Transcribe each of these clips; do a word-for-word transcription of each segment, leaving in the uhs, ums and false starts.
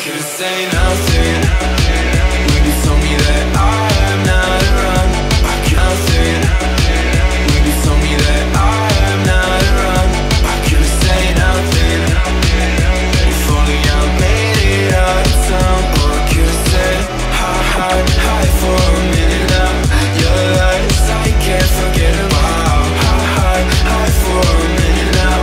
could've said nothing when you told me that I am not around. I could've nothing when you told me that I am not around. I could've said nothing if only I made it out of town. Or I could've said hi, hi, hi for a minute now. Your lies I can't forget about. Hi, hi, hi for a minute now.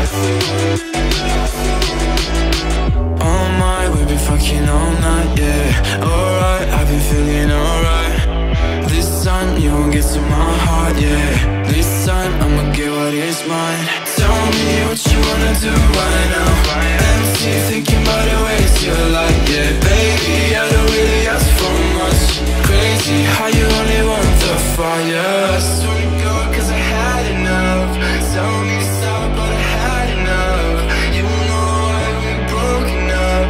Oh my, we've been fucking all night, yeah. Alright, I've been feeling alright. This time you won't get to my heart, yeah. This time I'ma get what is mine. Tell me what you wanna do right now. Empty, thinking about the ways you're like, yeah. Baby, I don't really ask for much. Crazy how you only want the fire. I swear to God, cause I had enough. Tell me to stop, but I had enough. You know why we broken up.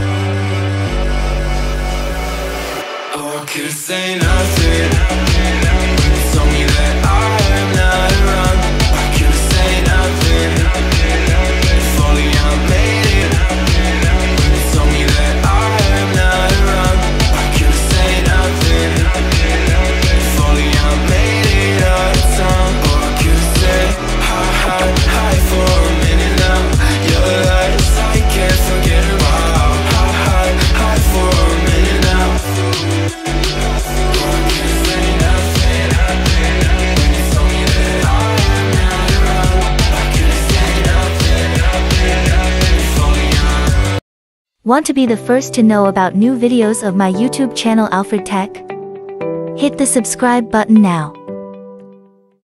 Oh, I could've said nothing when you told me that I am not around. I could've said nothing if only I made it. When you told me that I am not around. I could've said nothing if only I made it out of town. Or I could've said hi, hi, hi for a minute now. Your lies I can't forget about. Hi, hi, hi for a minute now. Or I could've said nothing when you told me that I am not around. I could've said nothing if only I. Want to be the first to know about new videos of my YouTube channel Alfred Tech? Hit the subscribe button now.